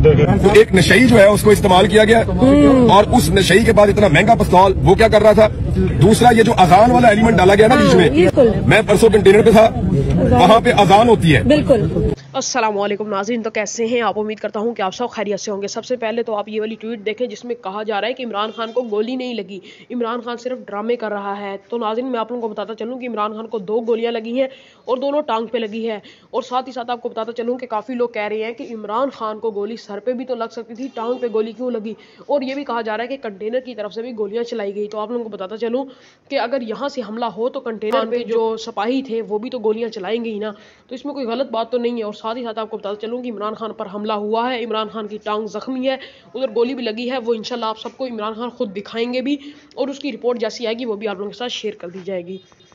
तो एक नशई जो है उसको इस्तेमाल किया गया और उस नशई के बाद इतना महंगा पिस्तौल वो क्या कर रहा था। दूसरा ये जो अजान वाला एलिमेंट डाला गया ना बीच में, मैं परसों कंटेनर पे था, वहाँ पे अजान होती है। बिल्कुल। अस्सलाम वालेकुम नाज़रीन, तो कैसे हैं आप? उम्मीद करता हूं कि आप सब खैरियत से होंगे। सबसे पहले तो आप ये वाली ट्वीट देखें जिसमें कहा जा रहा है कि इमरान खान को गोली नहीं लगी, इमरान खान सिर्फ ड्रामे कर रहा है। तो नाज़रीन मैं आप लोगों को बताता चलूं कि इमरान खान को 2 गोलियां लगी हैं और दोनों टांग पे लगी है। और साथ ही साथ आपको बताता चलूँ कि काफ़ी लोग कह रहे हैं कि इमरान खान को गोली सर पे भी तो लग सकती थी, टांग पे गोली क्यों लगी। और ये भी कहा जा रहा है कि कंटेनर की तरफ से भी गोलियां चलाई गई। तो आप लोगों को बताता चलूँ कि अगर यहाँ से हमला हो तो कंटेनर पे जो सिपाही थे वो भी तो गोलियां चलाएंगे ही ना, तो इसमें कोई गलत बात तो नहीं है। और साथ ही साथ आपको बताता चलूँ कि इमरान खान पर हमला हुआ है, इमरान खान की टांग जख्मी है, उधर गोली भी लगी है। वो इंशाल्लाह आप सबको इमरान खान खुद दिखाएंगे भी और उसकी रिपोर्ट जैसी आएगी वो भी आप लोगों के साथ शेयर कर दी जाएगी।